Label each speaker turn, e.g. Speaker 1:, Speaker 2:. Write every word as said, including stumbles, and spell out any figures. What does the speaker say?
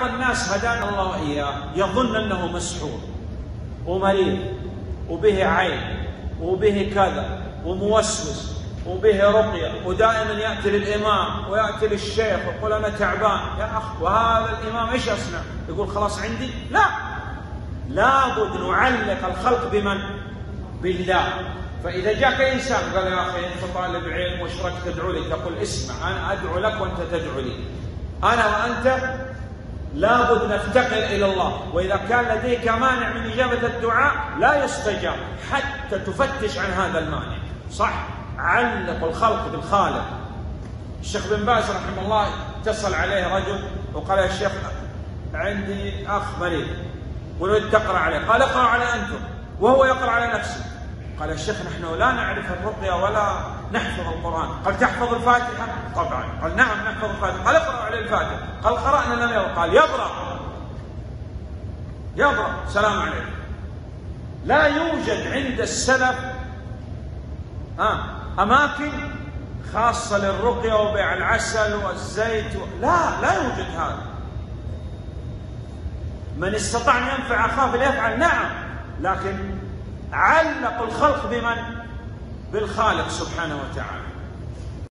Speaker 1: بعض الناس هدانا الله وإياه يظن أنه مسحور ومريض وبه عين وبه كذا وموسوس وبه رقية، ودائما يأتي للإمام ويأتي للشيخ ويقول أنا تعبان. يا أخ، وهذا الإمام إيش يصنع؟ يقول خلاص عندي؟ لا، لابد نعلق الخلق بمن؟ بالله. فإذا جاك إنسان قال يا أخي أنت طالب علم وش رأيك تدعو لي؟ تقول اسمع، أنا أدعو لك وأنت تدعو لي. أنا وأنت لابد نفتقر إلى الله، وإذا كان لديك مانع من إجابة الدعاء لا يستجاب حتى تفتش عن هذا المانع. صح؟ علق الخلق بالخالق. الشيخ بن باز رحمه الله اتصل عليه رجل وقال يا شيخ عندي أخ مريض ونريد تقرأ عليه. قال اقرأ على أنتم، وهو يقرأ على نفسه. قال يا شيخ نحن لا نعرف الرقية ولا نحفظ القرآن. قال تحفظ الفاتحة؟ طبعا. قال نعم نحفظ الفاتحة. قال اقرأ عليه الفاتحة. قال قرأنا لم يقرأ. قال يقرأ يقرأ سلام عليكم. لا يوجد عند السلف آه أماكن خاصة للرقية وبيع العسل والزيت و... لا لا يوجد هذا. من استطاع أن ينفع أخاه فليفعل، نعم، لكن علق الخلق بمن؟ بالخالق سبحانه وتعالى.